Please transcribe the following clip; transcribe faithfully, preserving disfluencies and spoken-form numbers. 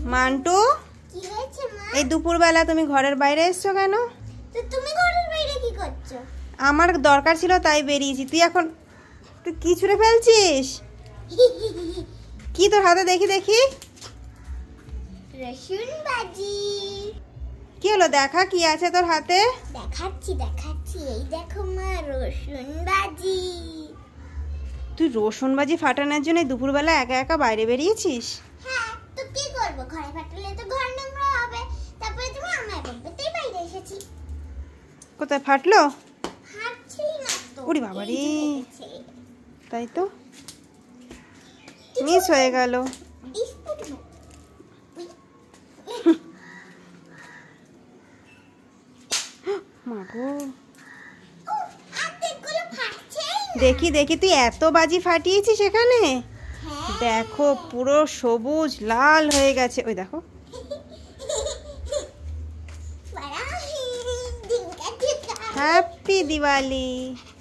Mantoux, কি হয়েছে মা? এই দুপুরবেলা তুমি ঘরের বাইরে এসছো কেন? তো তুমি ঘরের বাইরে কি করছো? আমার দরকার ছিল তাই বেরিয়েছি। তুই এখন তুই কি ছুঁড়ে ফেলছিস? কি তোর হাতে দেখি দেখি? রসুন বাজি। কি হলো, দেখা কি আছে তোর হাতে? দেখাচ্ছি দেখাচ্ছি, এই দেখো মা, রসুন বাজি। তুই রসুন বাজি ফাটানোর জন্য দুপুরবেলা একা একা বাইরে বেরিয়েছিস? হ্যাঁ, তো কি করব, ঘরে ফাটালে তো ঘর নোংরা হবে, তারপরে তুমি আমায় বলবে তাই বাইরে এসেছি। কোথায় ফাটলো? ফাটছিলি না তো। ওরে বাবা রে, এই যে লেগেছে। তাই তো মিস হয়ে গেল। বিস্কুট না। মাগো, ও, অর্ধেকগুলো ফাটছেই না। দেখি দেখি, তুই এত বাজি ফাটিয়েছিস এখানে? হ্যাঁ। দেখো পুরো সবুজ লাল হয়ে গেছে, ওই দেখো। বাড়া, ডিঙ্কা ডিঙ্কা। হ্যাপি দিওয়ালি।